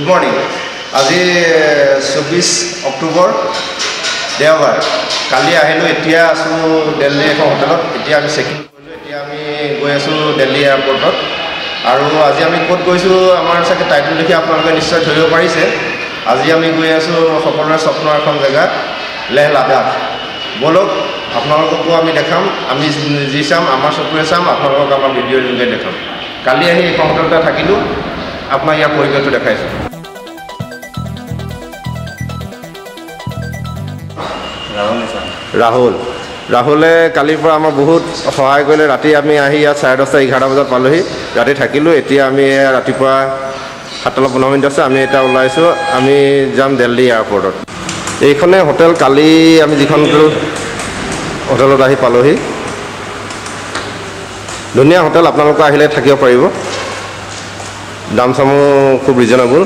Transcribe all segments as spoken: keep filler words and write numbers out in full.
Good morning. আজি চৌবিশ অক্টোবৰ দেওবাৰ কালি আহিলো এতিয়া আছো দিল্লী এখন হোটেলত এতিয়া আমি চেকিং কৰিলো এতিয়া আমি গৈ আছো দিল্লী এয়াৰপৰ্টত আৰু আজি আমি ক'ত গৈছো আমাৰ সাথে টাইটেল দেখি আপোনালোকে নিশ্চয় ধৰিব পাৰিছে আজি আমি গৈ আছো সকলোৰে স্বপ্নৰ এখন জায়গা লেহ লাডাখ বলক আপোনালোককো আমি দেখাম আমি যি চাম আমাৰ চকুৰে চাম আপোনালোকক আমাৰ ভিডিঅ' যোগে দেখাম কালি আহি এই হোটেলতে থাকিলো আপোনাৰ ইয়াৰ পৰিৱেশটো দেখাইছো ৰাহুল ৰাহুলে কালিৰ পৰা আমাৰ বহুত সহায় কৰিলে ৰাতি আমি আহি ইয়াত চাৰে দহটা এঘাৰটা বজাত পালোহি ৰাতি থাকিলোঁ এতিয়া আমি ৰাতিপুৱা সাতটা পোন্ধৰ মিনিট আছে আমি এতিয়া ওলাইছোঁ আমি যাম দিল্লী এয়াৰপৰ্টত এইখনে হোটেল কালি আমি যিখন হোটেলত আহি পালোহি ধুনীয়া হোটেল আপোনালোকে আহিলে থাকিব পাৰিব দাম চামো খুব ৰিজনেবল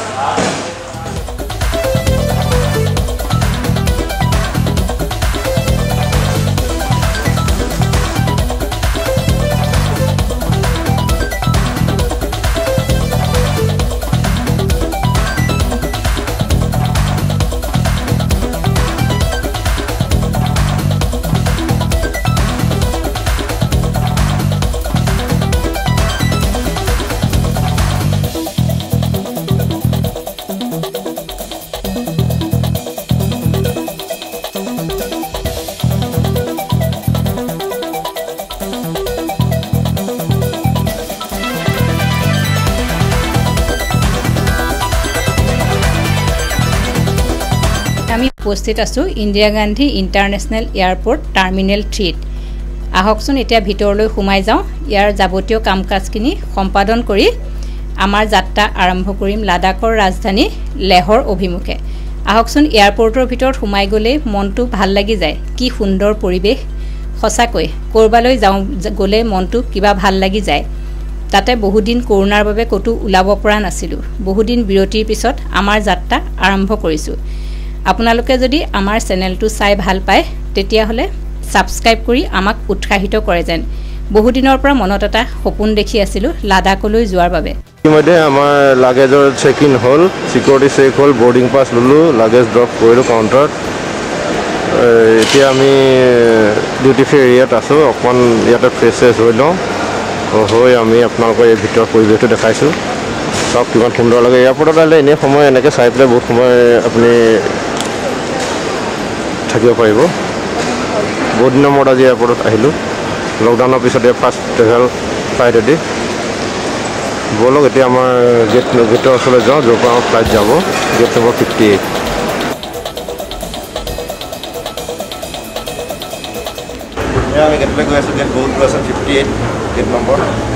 আমি উপস্থিত আছো Indira Gandhi international airport terminal থ্ৰীত আহকচোন এতিয়া ভিতৰলৈ সোমাই যাওঁ ইয়াৰ যাৱতীয় কাম-কাজখিনি সম্পাদন কৰি আমাৰ যাত্ৰা আৰম্ভ কৰিম লাডাখৰ ৰাজধানী লেহৰ অভিমুখে আহকচোন এয়াৰপোৰ্টৰ ভিতৰত সোমাই গ'লে মনটো ভাল লাগি যায় কি সুন্দৰ পৰিৱেশ সঁচাকৈ কৰবালৈ যাওঁ গ'লে মনটো কিবা ভাল লাগি যায় তাতে বহুদিন কৰোনাৰ বাবে কতো ওলাব পৰা নাছিলো বহুদিন বিৰতিৰ পিছত আমাৰ যাত্ৰা আৰম্ভ কৰিছো আপোনালোকে যদি আমাৰ চেনেলটো চাই ভাল পায় তেতিয়া হলে সাবস্ক্ৰাইব কৰি আমাক উৎসাহিত কৰে যেন বহুদিনৰ পৰা মনত এটা সপোন দেখি আছিল লাডাখলৈ যোৱাৰ বাবে ইতিমধ্যে আমাৰ লাগেজৰ চেক ইন হল সিকিউৰিটি চেক হল বোৰ্ডিং পাছ ললো লাগেজ ড্ৰপ কৰিলো কাউন্টাৰত এতিয়া আমি ডিউটি ফ্ৰী এৰিয়াত আছো অকমান ইয়াতে ফ্ৰেছেছ হৈ লওঁ হৈ আমি আপোনালোকৰ এই ভিতৰ পৰিৱেশটো দেখাইছো সব কিমান সুন্দৰ লাগে এয়াৰপৰ্টত আহিলে এনে সময় এনেকে চাই পেলাই বহুত সময় আপুনি থাকিব পাৰিব বহুত দিনৰ মূৰত আজি এয়াৰপৰ্টত আহিলোঁ লকডাউনৰ পিছতে ফাৰ্ষ্ট ট্ৰেভেল ফ্লাইট এদি বলক এতিয়া আমাৰ গেট গেটৰ ওচৰলৈ যাওঁ য'ৰ পৰা আমাৰ ফ্লাইট যাব গেট নম্বৰ ফিফটি এইট আমি গেটলৈ গৈ আছোঁ গেট বহুত গৈ আছোঁ ফিফটি এইট গেট নম্বৰ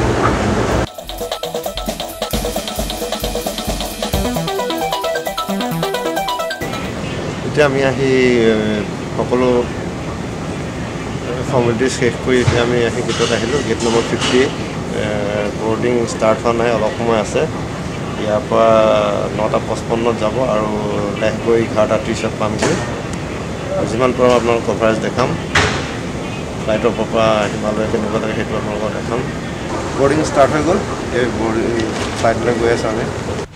এতিয়া আমি আহি সকলো ফৰ্মেলিটিজ শেষ কৰি এতিয়া আমি আহি গেটত আহিলোঁ gate number fifty boarding start হোৱা নাই অলপ সময় আছে ইয়াৰ পৰা নটা পঁচপন্নত যাব আৰু লেহ গৈ এঘাৰটা ত্ৰিছত পামগৈ যিমান পাৰোঁ আপোনালোক কভাৰেজ দেখাম ফ্লাইটৰ পৰা হিমালয় কেনেকুৱা লাগে সেইটো আপোনালোকক দেখাম বৰ্ডিং ষ্টাৰ্ট হৈ গ'ল এই বৰ্ডিং ফ্লাইটলৈ গৈ আছোঁ আমি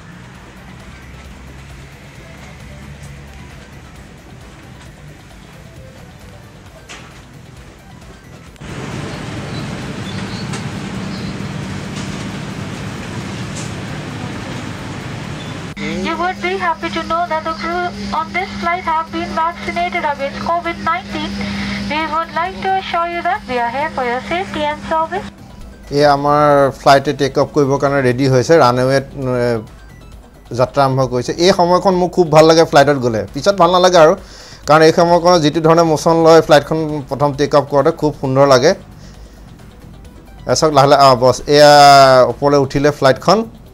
You would be happy to know that the crew on this flight have been vaccinated against COVID nineteen. We would like to assure you that we are here for your safety and service. এই আমাৰ ফ্লাইটে take off কৰিবৰ কাৰণে ready হৈছে ৰানৱেত যাত্ৰা আৰম্ভ কৰিছে এই সময়খন মোক খুব ভাল লাগে ফ্লাইটত গ'লে পিছত ভাল নালাগে আৰু কাৰণ এই সময়খনত যিটো ধৰণে মোচন লয় ফ্লাইটখন প্ৰথম টেক অফ কৰোঁতে খুব সুন্দৰ লাগে এচক লাহে লাহে বছ এয়া ওপৰলৈ উঠিলে ফ্লাইটখন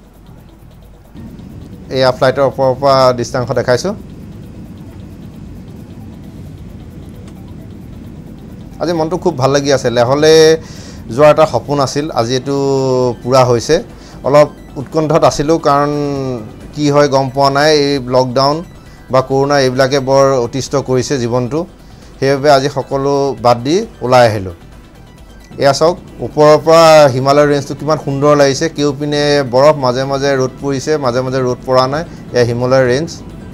এয়া ফ্লাইটৰ ওপৰৰ পৰা দৃশ্যাংশ দেখাইছোঁ আজি মনটো খুব ভাল লাগি আছে লেহলৈ যোৱাৰ এটা সপোন আছিল আজি এইটো পূৰা হৈছে অলপ উৎকণ্ঠাত আছিলোঁ কাৰণ কি হয় গম পোৱা নাই এই লকডাউন বা কৰোনা এইবিলাকে বৰ অতিষ্ঠ কৰিছে জীৱনটো সেইবাবে আজি সকলো বাদ দি ওলাই আহিলোঁ এয়া চাওক ওপৰৰ পৰা হিমালয় ৰেঞ্জটো কিমান সুন্দৰ লাগিছে কেউপিনে বৰফ মাজে মাজে ৰ'দ পৰিছে মাজে মাজে ৰ'দ পৰা নাই এয়া হিমালয় ৰেঞ্জ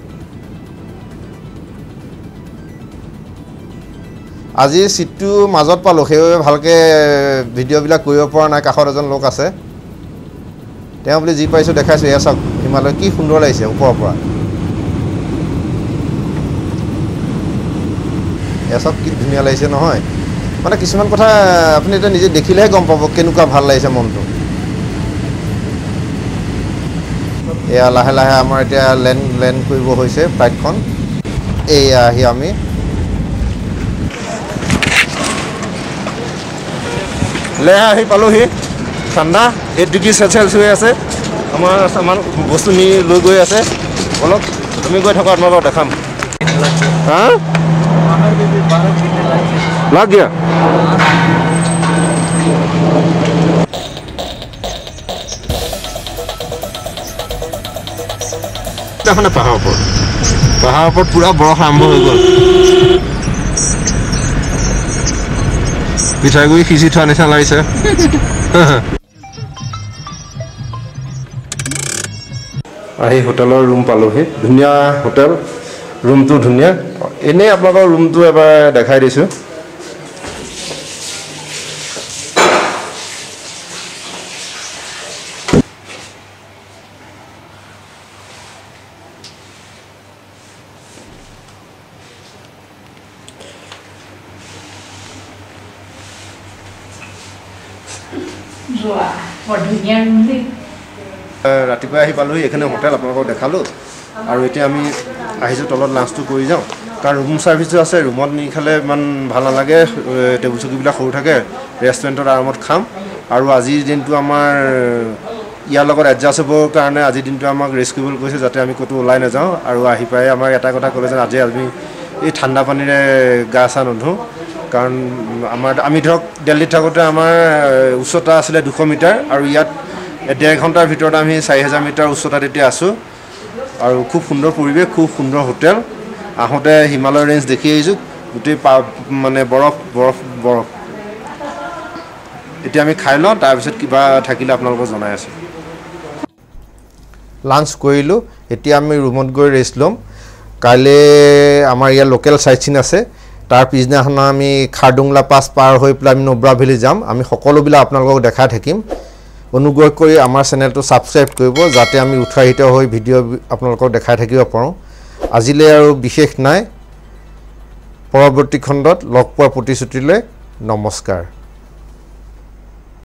আজি সিটটো মাজত পালো সেইভাবে ভালকে ভিডিওবিলাক কৰিব পৰা নাই কাষত এজন লোক আছে তেওঁ বুলি জি পাইছো দেখাইছো এয়া চাওক হিমালয় কি সুন্দৰ লাগিছে ওপৰৰ পৰা এয়া চাওক কি ধুনীয়া লাগিছে নহয় মানে কিছুমান কথা আপুনি এটা নিজে দেখিলেহে গম পাব কেনেকুৱা ভাল লাগিছে মনটো এয়া লাহে লাহে আমাৰ এতিয়া লেণ্ড লেণ্ড কৰিব হৈছে ফ্লাইটখন এয়া আহি আমি লে আহি পালোহি ঠাণ্ডা এইট ডিগ্ৰী চেলচিয়াছ হৈ আছে আমাৰ সামান বস্তু নি লৈ গৈ আছে অলপ আমি গৈ থকা আপোনালোকক দেখাম হা लग गया देखो ना पहाड़ पर पहाड़ पर पूरा बरफ आरम्भ हो गल पिठागुड़ी खिची थोड़ा निचिना लागिছে आही होटेলৰ रूम पालोহি ধুনীয়া হোটেল रूमটো ধুনীয়া এনে আপোনালোকৰ ৰুমটো এবাৰ দেখাই দিছো যোৱা বঢ়িয়া ৰুম দে ৰাতিপুৱা আহি পালোহি এখানে হোটেল আপোনালোকক দেখালো আৰু এতিয়া আমি আহিছো তলত লাঞ্চটো কৰি যাওঁ কাৰণ ৰুম সাৰ্ভিসটো আছে ৰুমত নি খালে মান ভাল নালাগে টেবুল চকীবিলাক সৰু থাকে ৰেষ্টুৰেণ্টত আৰামত খাম আৰু আজিৰ দিনটো আমাৰ ইয়াৰ লগত এডজাষ্ট হ'বৰ কাৰণে আজিৰ দিনটো আমাক ৰেষ্ট কৰিবলৈ কৈছে যাতে আমি ক'তো ওলাই নাযাওঁ আৰু আহি পাই আমাৰ এটা কথা ক'লে যে আজি আমি এই ঠাণ্ডা পানীৰে গা চা নধো কাৰণ আমাৰ আমি ধৰক দিল্লীত থাকোঁতে আমাৰ উচ্চতা আছিলে দুশ মিটাৰ আৰু ইয়াত ডেৰ ঘণ্টাৰ ভিতৰত আমি চাৰি হাজাৰ মিটাৰ উচ্চতাত এতিয়া আছোঁ আৰু খুব সুন্দৰ পৰিৱেশ খুব সুন্দৰ হোটেল আহোঁতে হিমালয় ৰেঞ্জ দেখি আহিছোঁ গোটেই মানে বৰফ বৰফ বৰফ এতিয়া আমি খাই লওঁ তাৰপিছত কিবা থাকিলে আপোনালোকক জনাই আছোঁ লাঞ্চ কৰিলোঁ এতিয়া আমি ৰুমত গৈ ৰেষ্ট ল'ম কাইলৈ আমাৰ ইয়াৰ লোকেল চাইটচিন আছে তাৰ পিছদিনাখন আমি খাৰডুংলা পাছ পাৰ হৈ পেলাই আমি নোব্ৰা ভেলি যাম আমি সকলোবিলাক আপোনালোকক দেখাই থাকিম অনুগ্ৰহ কৰি আমাৰ চেনেলটো সাবস্ক্ৰাইব কৰিব যাতে আমি উৎসাহিত হৈ ভিডিঅ' আপোনালোকক দেখাই থাকিব পাৰোঁ আজিলৈ আৰু বিশেষ নাই পৰৱৰ্তী খণ্ডত লগ পোৱাৰ প্ৰতিশ্ৰুতিলৈ নমস্কাৰ